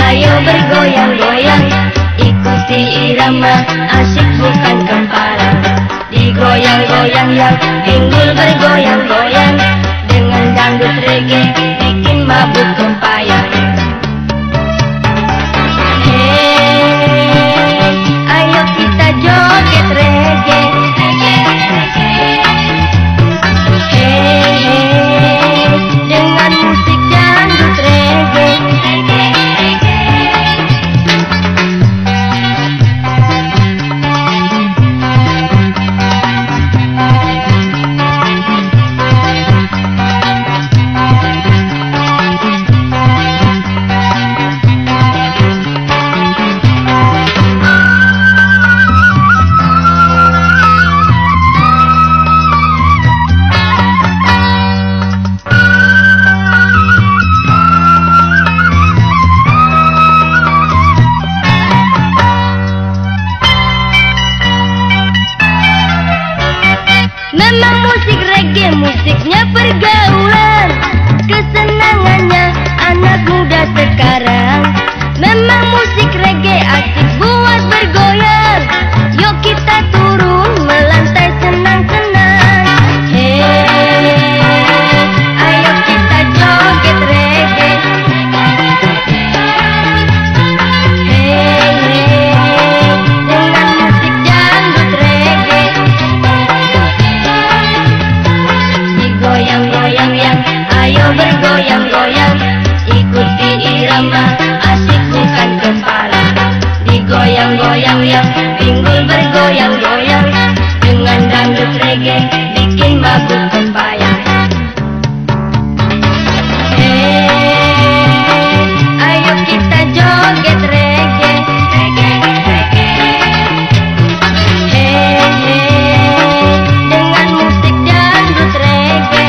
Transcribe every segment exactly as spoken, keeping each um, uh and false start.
ayo bergoyang-goyang, ikuti irama, asyik bukan kepala. Digoyang-goyang yang pinggul bergoyang-goyang, dengan dangdut reggae bikin mabuk kempayang. Hey, ayo kita joget reggae. Hey, dengan musik dangdut reggae. Memang musik reggae musiknya pergaulan, kesenangannya anak muda sekarang. Memang musik reggae asik buat bergoyang, yuk kita turun melantai senang-senang. Hey, ayo kita joget reggae. Hey, hey, dengan musik dangdut reggae. Goyang-goyang yang, ayo bergoyang-goyang, ikuti irama, asyik bukan kepala. Digoyang-goyang yang, pinggul bergoyang-goyang, dengan dangdut reggae bikin mabuk kempayang. Hey, ayo kita joget reggae. Hey, hey, dengan musik dangdut reggae.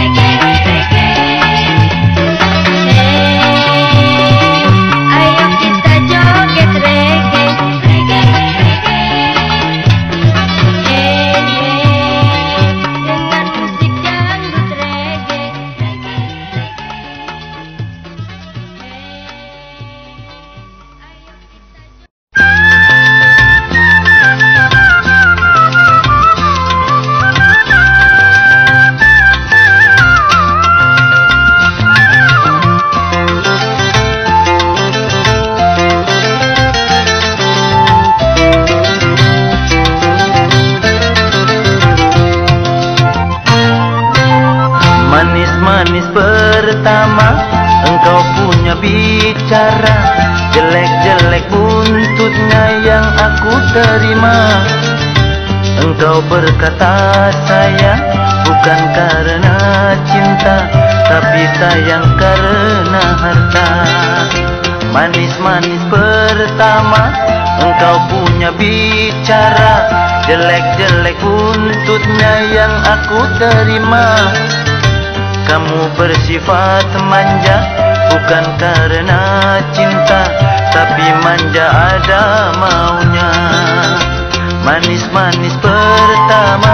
Manis pertama, engkau punya bicara, jelek-jelek buntutnya yang aku terima. Engkau berkata sayang bukan karena cinta, tapi sayang karena harta. Manis-manis pertama, engkau punya bicara, jelek-jelek buntutnya yang aku terima. Kamu bersifat manja bukan karena cinta, tapi manja ada maunya. Manis-manis pertama.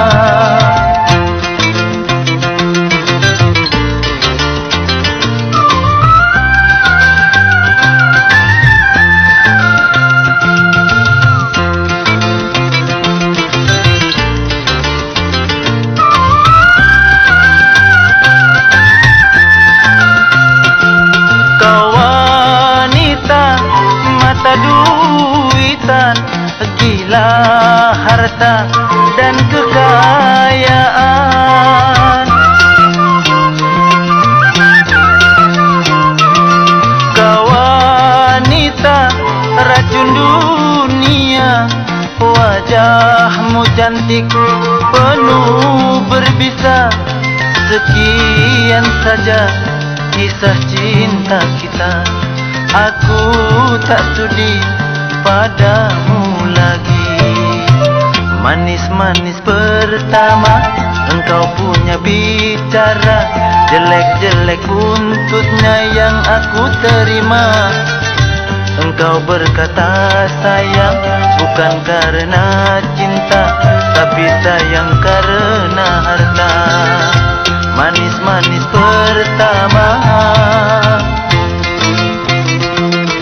Duitan, gila harta dan kekayaan. Kau wanita racun dunia, wajahmu cantik penuh berbisa. Sekian saja kisah cinta kita, aku tak sudi padamu lagi. Manis-manis pertama, engkau punya bicara, jelek-jelek buntutnya yang aku terima. Engkau berkata sayang bukan karena cinta, tapi sayang karena harta. Manis-manis pertama.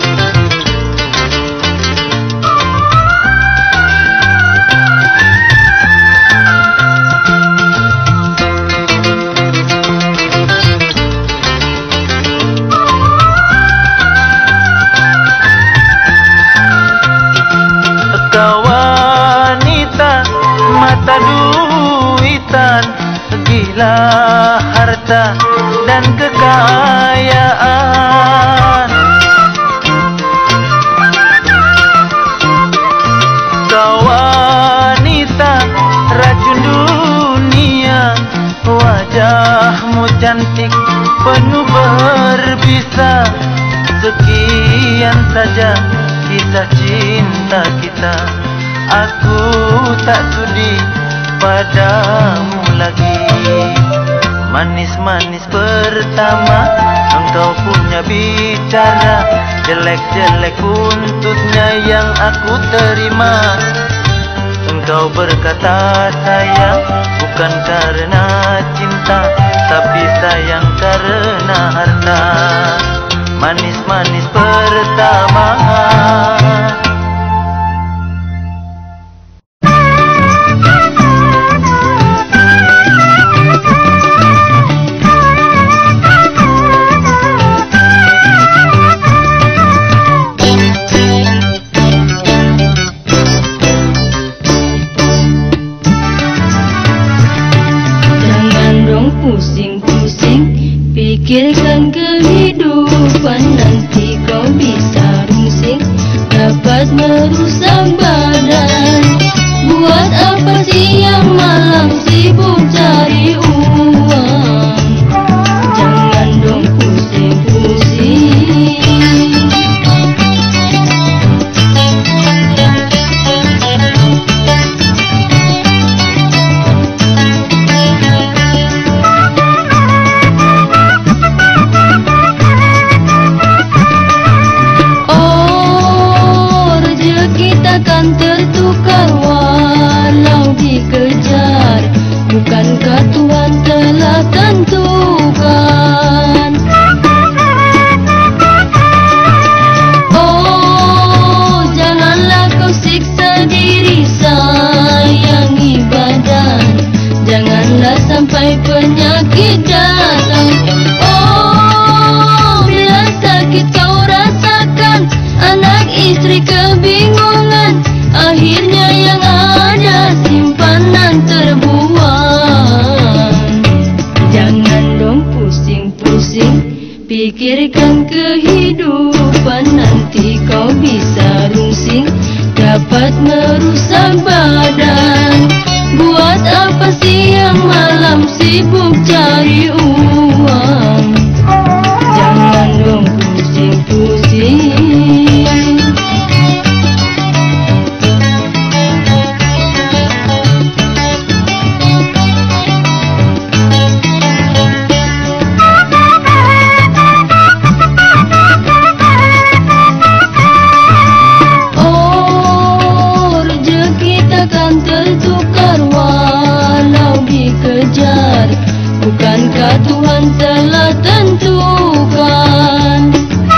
carilah harta dan kekayaan. Kau wanita racun dunia, wajahmu cantik penuh berbisa. Sekian saja kisah cinta kita, aku tak sudi padamu lagi. Manis-manis pertama engkau punya bicara, jelek-jelek buntutnya yang aku terima. Engkau berkata sayang bukan karena cinta, tapi sayang karena harta. Manis-manis pertama. Pikirkan kehidupan, nanti kau bisa rungsing, dapat merusak badan. Buat apa siang malam sibuk cari uang? Jangan dong pusing-pusing. Tertukar walau dikejar, bukankah Tuhan telah tentukan? Oh, janganlah kau siksa diri, sayangi badan. Janganlah sampai penyakit datang. Oh, bila sakit kau rasakan, anak istri kebingungan, akhirnya yang ada simpanan terbuang. Jangan dong pusing-pusing, pikirkan kehidupan, nanti kau bisa rungsing, dapat merusak badan. Buat apa siang malam sibuk cari uang? Jangan dong pusing-pusing. Bukankah Tuhan telah tentukan?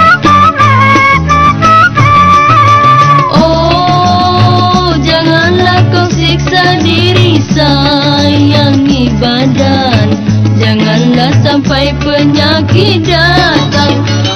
Oh, janganlah kau siksa diri, sayangi badan. Janganlah sampai penyakit datang.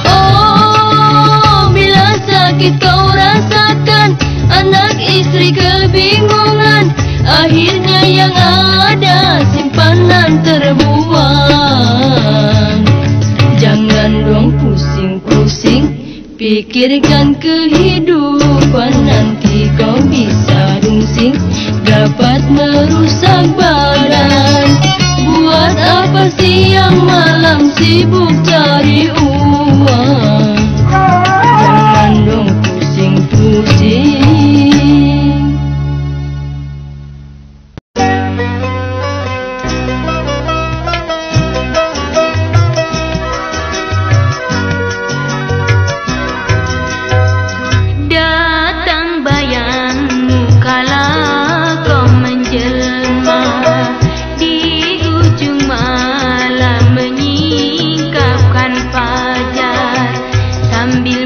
Oh, bila sakit kau rasakan, anak istri kebingungan, akhirnya yang ada simpanan terbuang. Jangan dong pusing-pusing, pikirkan kehidupan, nanti kau bisa rungsing, dapat merusak badan. Buat apa siang malam sibuk cari uang? Jangan dong pusing-pusing. Sambil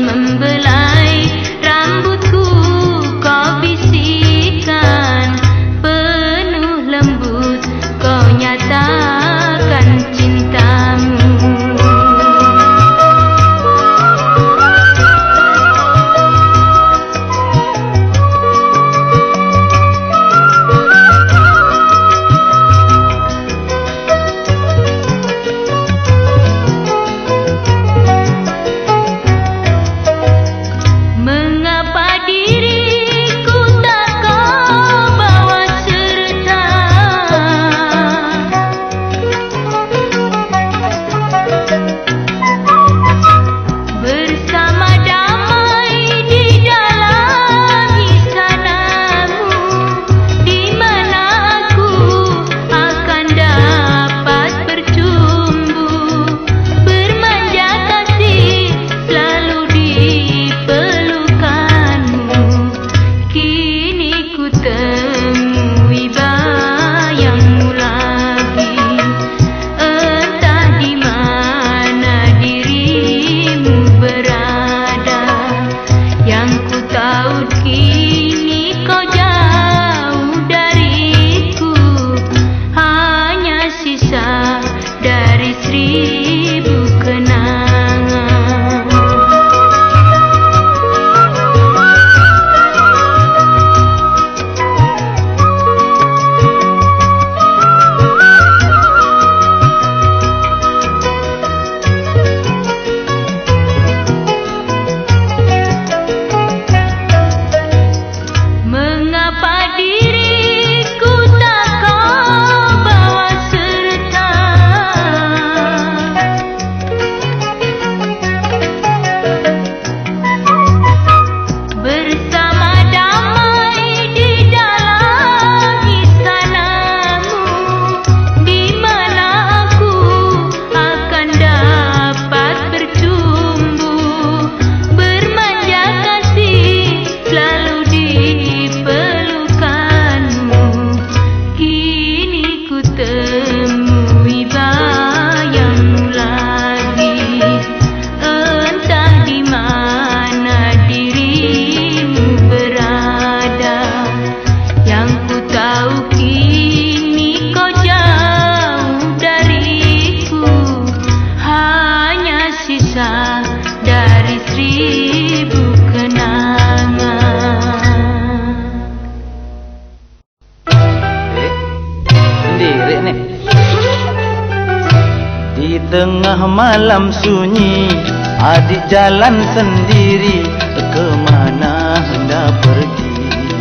tengah malam sunyi, adik jalan sendiri, kemana hendak pergi?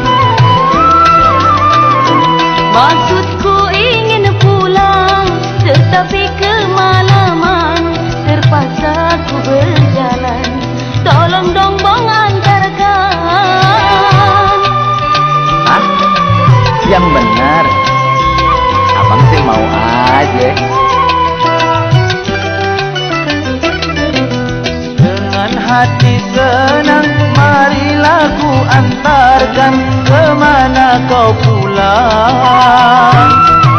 Maksudku ingin pulang, tetapi kemalaman, terpaksa ku berjalan. Tolong dong bang antarkan. Ah, yang benar. Abang sih mau aja. Dengan hati senang, marilah ku antarkan. Kemana kau pulang?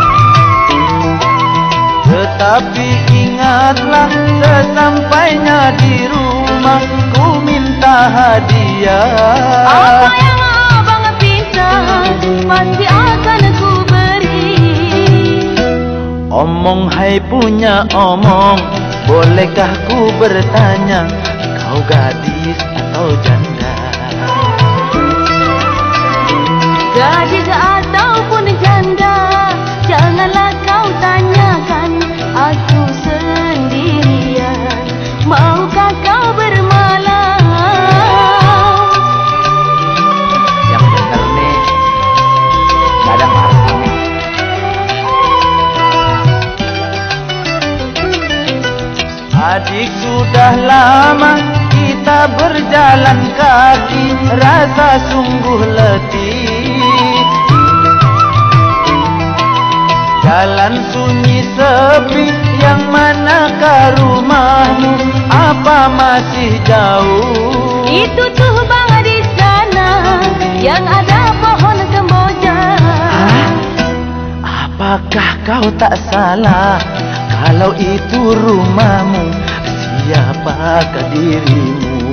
Tetapi ingatlah, sesampainya di rumah, ku minta hadiah. Apa yang abang bisa, pasti akan ku beri. Omong hai punya omong, bolehkah ku bertanya, kau gadis atau janda? Gadis ataupun janda, janganlah kau tanyakan. Aku sendirian, maukah kau bermalam? Yang bener nih, gak ada marah nih. Adik sudah lama kita berjalan kaki, rasa sungguh letih. Jalan sunyi sepi, yang manakah rumahmu? Apa masih jauh? Itu tuh bang di sana, yang ada pohon kemboja. Hah? Apakah kau tak salah? Kalau itu rumahmu, siapakah dirimu?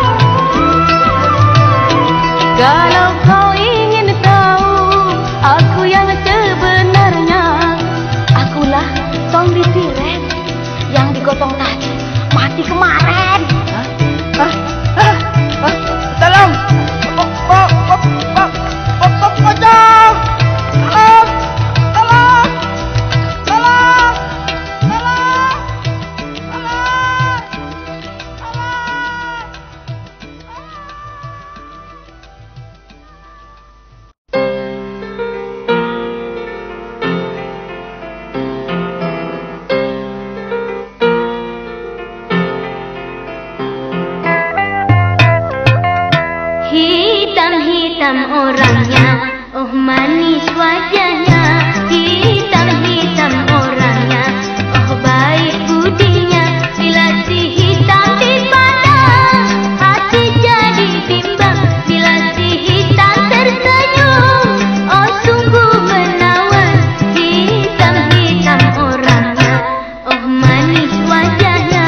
Kalau kau ingin tahu aku yang sebenarnya, akulah Tong Ditiret yang digotong tadi, mati kemarin. Hah? Hah? Hah? Hah? Tolong! Pok, pok, pok, pok, pok, pok, pocong! Tolong! Tolong! Tolong! Tolong! Hitam-hitam orangnya, oh manis wajahnya. Hitam-hitam orangnya, oh baik budinya. Bila si hitam dipandang, hati jadi bimbang. Bila si hitam tersenyum, oh sungguh menawan. Hitam-hitam orangnya, oh manis wajahnya.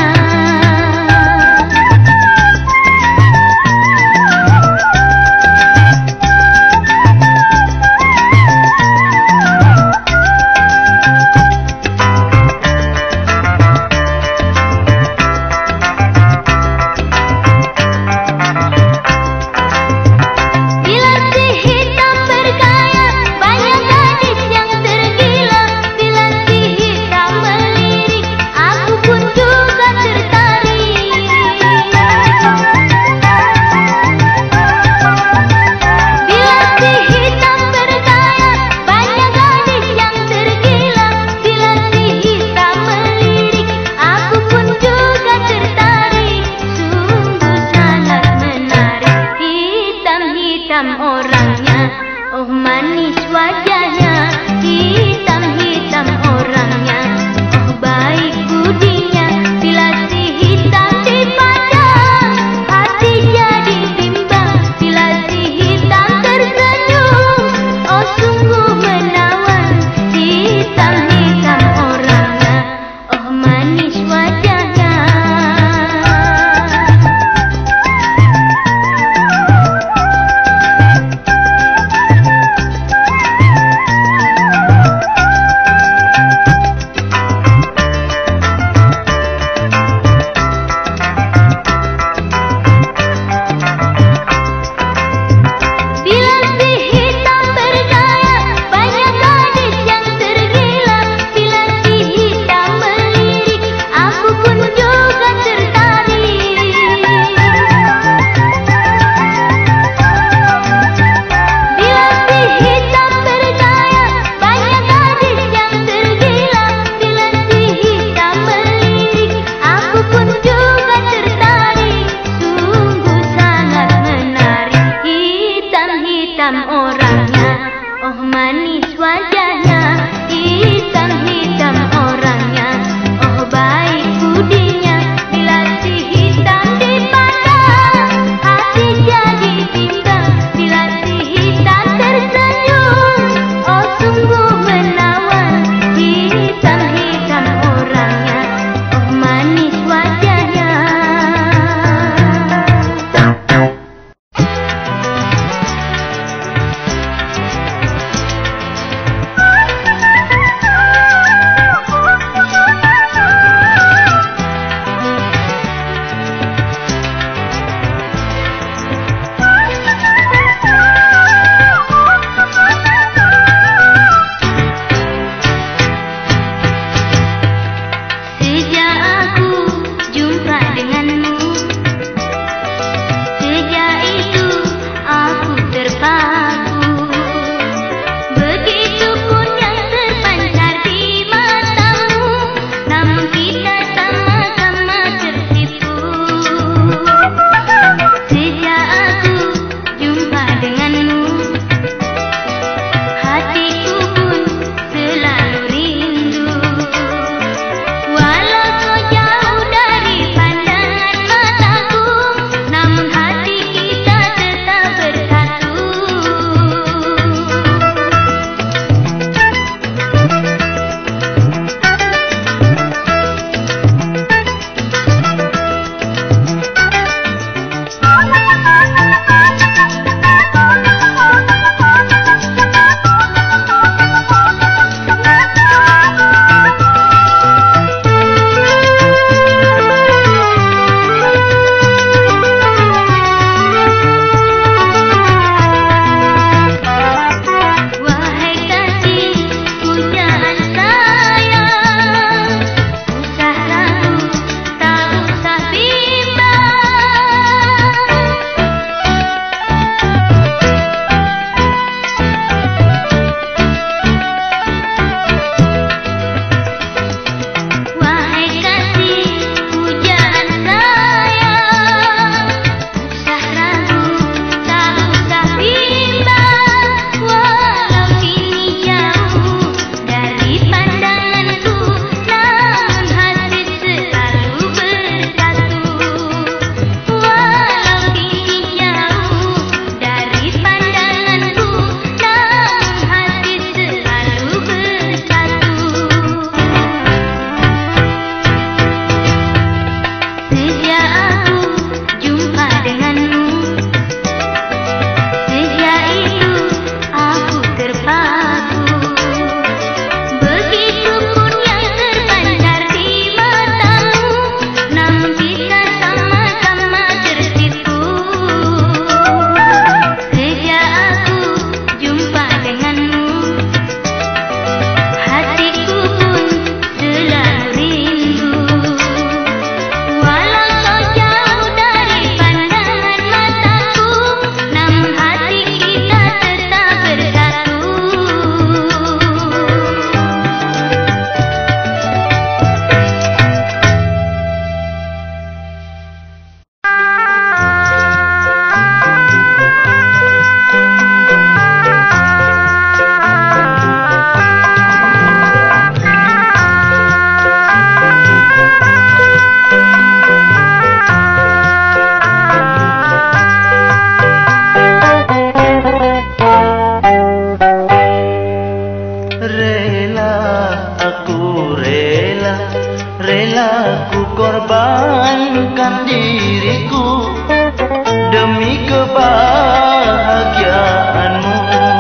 demi kebahagiaanmu.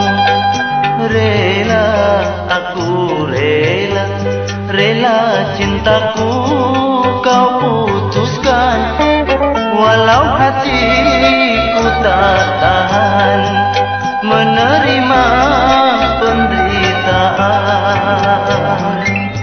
Rela, aku rela, rela cintaku kau putuskan. Walau hatiku tak tahan menerima penderitaan.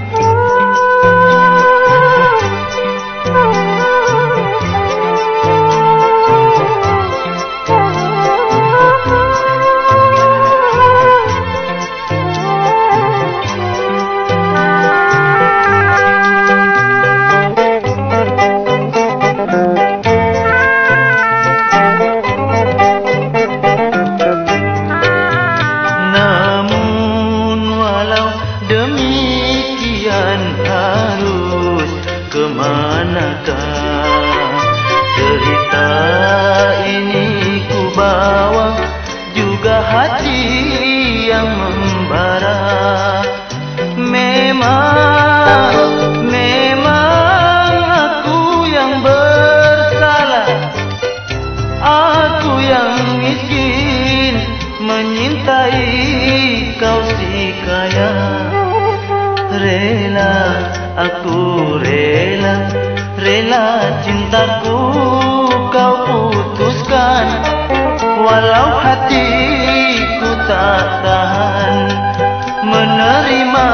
Aku rela, rela cintaku kau putuskan. Walau hatiku tak tahan menerima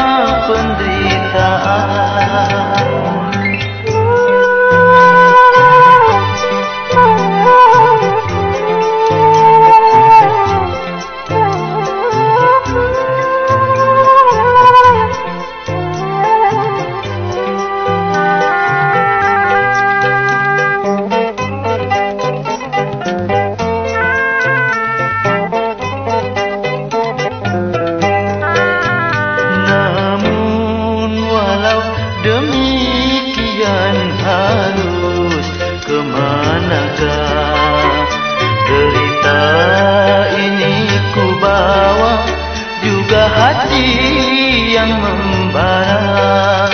penderitaan. Hati yang membara.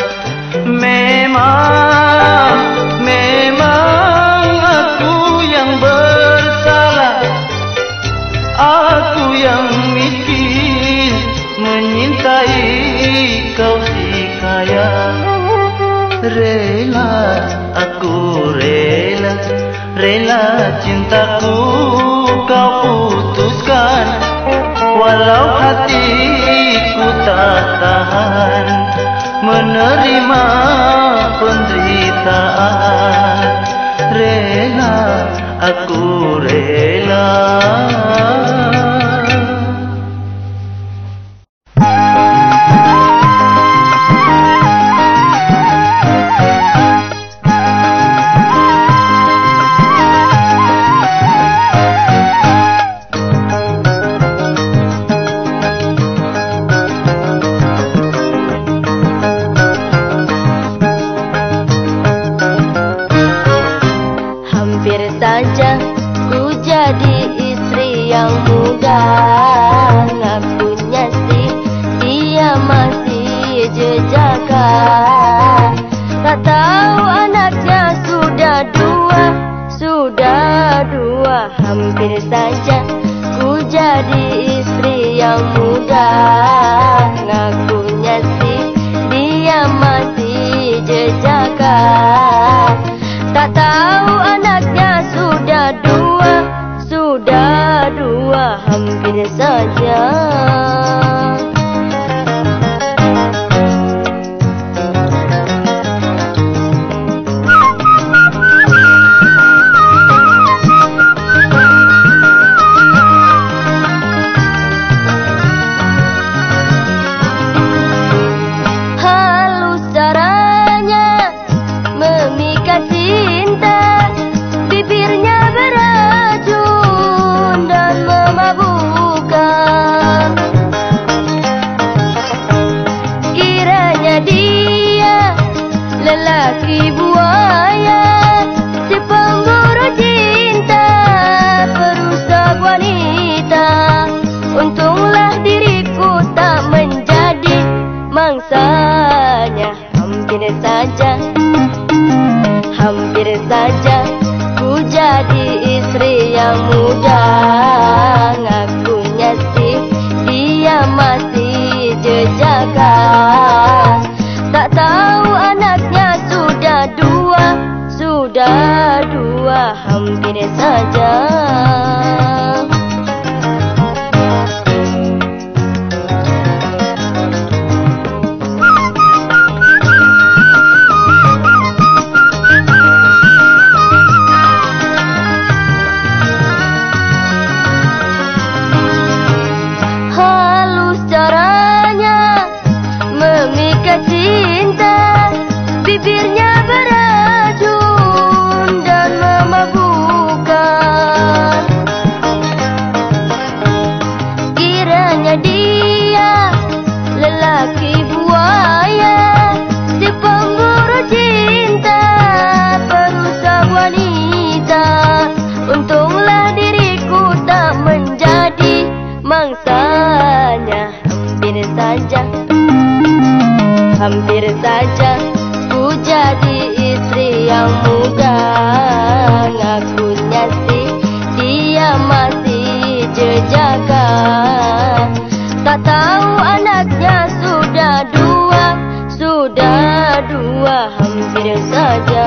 Memang, memang aku yang bersalah. Aku yang miskin menyintai kau si kaya. Rela, aku rela, rela cintaku kau putuskan. Walau hatiku tak tahan menerima penderitaan. Rela, aku rela. Bibirnya beracun dan memabukkan. yang muda. Ngakunya sih dia masih jejaga. Tak tahu anaknya sudah dua, sudah dua hampir saja. Halus caranya memikat cinta, bibirnya beracun dan memabukkan. Kiranya dia lelaki buaya, si pemburu cinta, perusak wanita. Untunglah diriku tak menjadi mangsanya. Hampir saja, hampir saja ku jadi istri yang muda. Ngakunya sih dia masih jejaga. Tak tahu anaknya sudah dua, sudah dua hampir saja.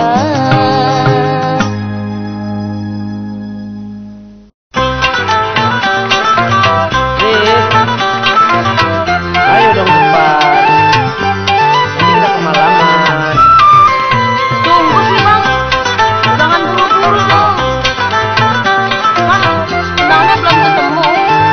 Ayo dong cepat, nanti kita kemalaman. Tunggu sih bang, jangan buru-buru dong. Kan benangnya belum ketemu.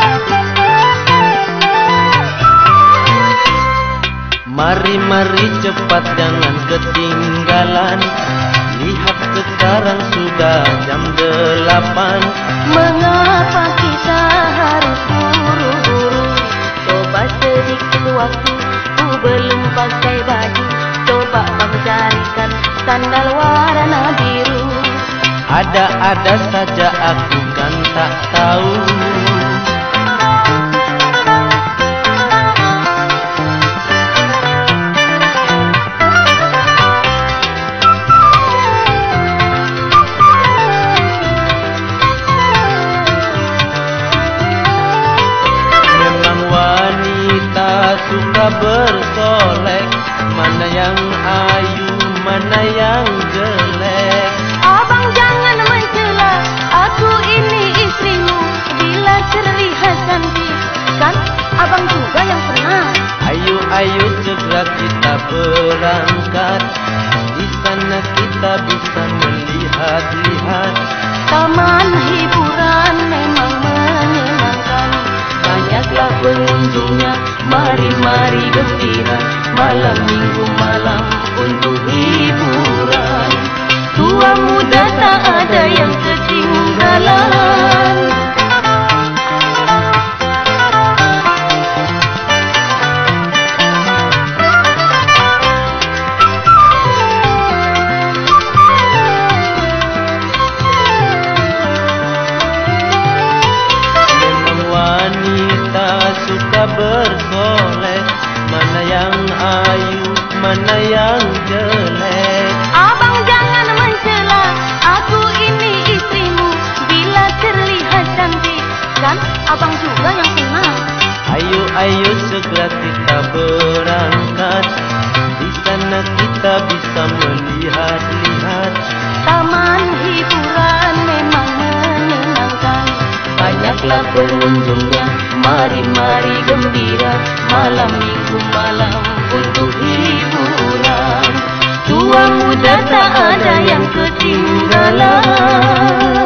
Mari-mari cepat jangan ketinggalan. Lihat sekarang sudah jam delapan. Mengapa kita harus buru-buru? Coba sedikit waktu, ku belum pakai baju. Coba bang carikan sandal warna biru. Ada-ada saja aku kan tak tahu. Memang wanita suka bersolek, mana yang ayu, mana yang jelek. Abang jangan mencela, aku ini istrimu. Bila terlihat cantik, kan abang juga yang pernah. Ayo, ayo segera kita berangkat. Di sana kita bisa melihat-lihat. Taman hiburan memang menyenangkan. Banyaklah pengunjungnya, mari-mari gembira. Malam minggu malam untuk hiburan. Tua muda tak ada yang ketinggalan. Memang wanita suka bersolek, mana yang ayu, mana yang jelek. Abang jangan mencela, aku ini istrimu. Bila terlihat cantik, kan abang juga yang pernah. Ayo, ayo segera kita berangkat. Di sana kita bisa melihat-lihat. Taman hiburan memang menyenangkan. Banyaklah pengunjungnya, mari-mari gembira. Malam minggu malam untuk hiburan. Tua muda tak ada yang ketinggalan.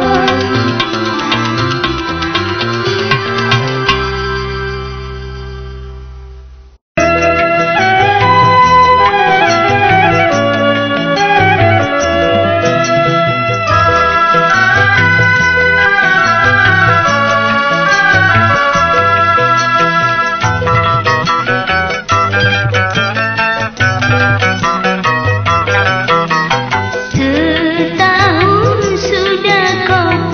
Setahun sudah kau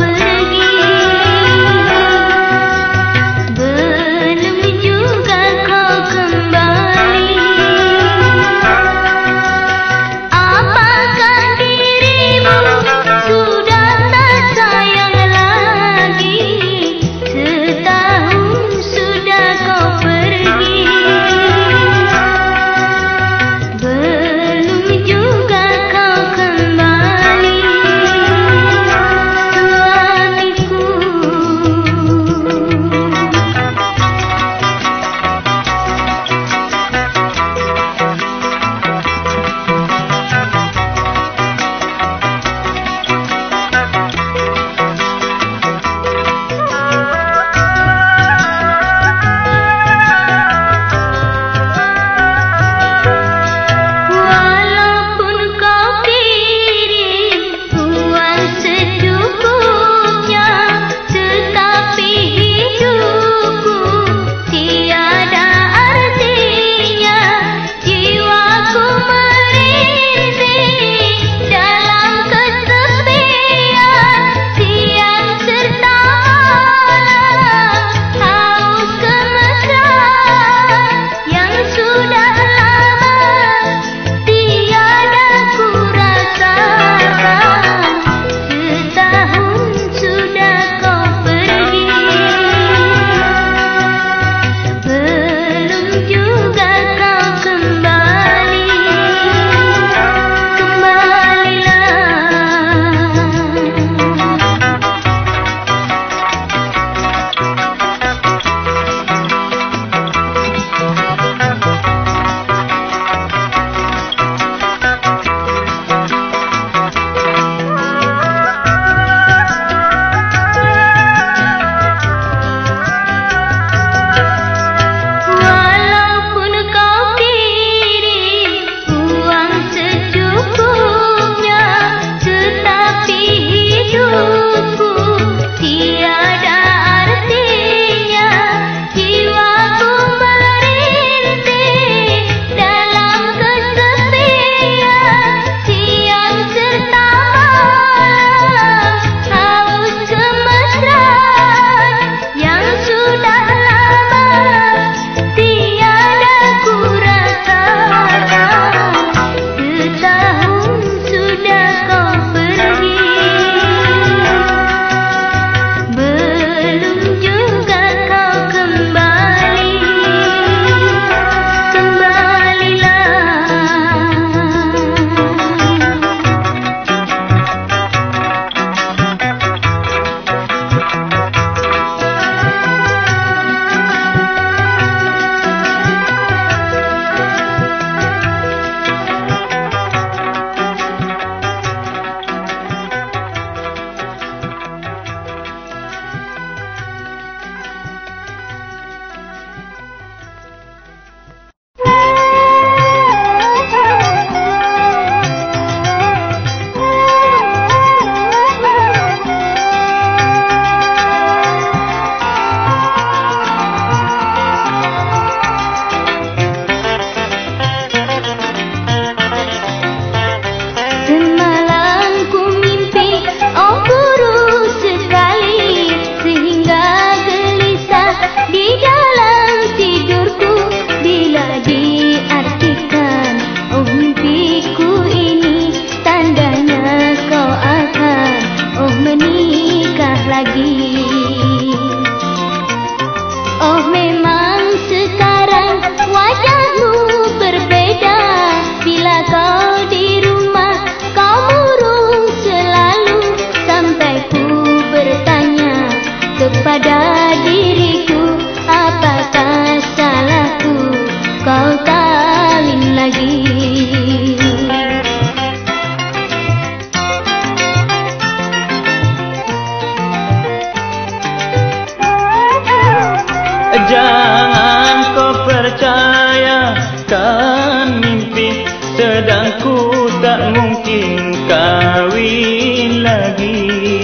lagi. Oh memang sekarang wajahmu berbeda. Bila kau di rumah kau murung selalu. Sampai ku bertanya kepada diriku, apakah salahku kau kawin lagi. Jangan kau percayakan mimpi, sedang ku tak mungkin kawin lagi.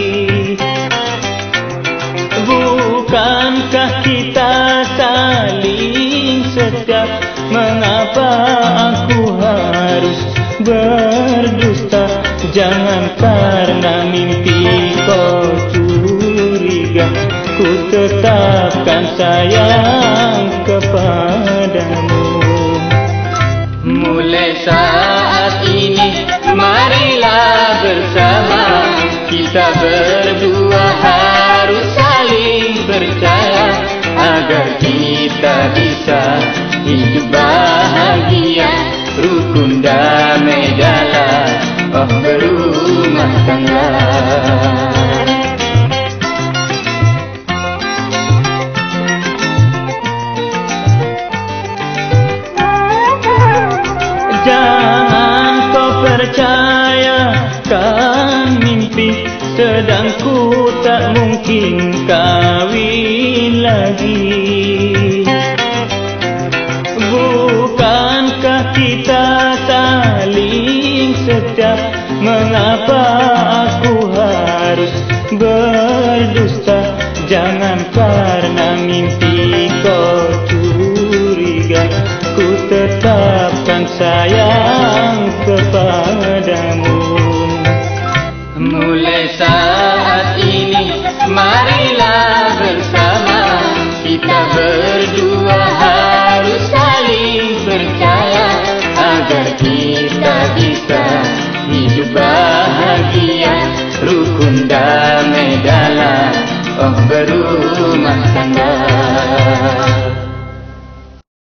Bukankah kita saling setia? Mengapa aku harus berdusta? Jangan karena mimpi kau curiga, ku tetapkan sayang kepadamu. Mulai saat ini marilah bersama, kita berdua harus saling percaya, agar kita bisa hidup bahagia, rukun damai dalam oh berumah tangga. Jangan kau percayakan mimpi, sedang ku tak mungkin kawin lagi. Bukankah kita saling setia? Mengapa aku harus berdusta? Jangan karena mimpi kau curiga, ku tetapkan sayang kepadamu. Mulai saat ini marilah bersama, kita berdua harus saling percaya, agar kita bisa hidup bahagia, rukun damai dalam oh berumah tangga.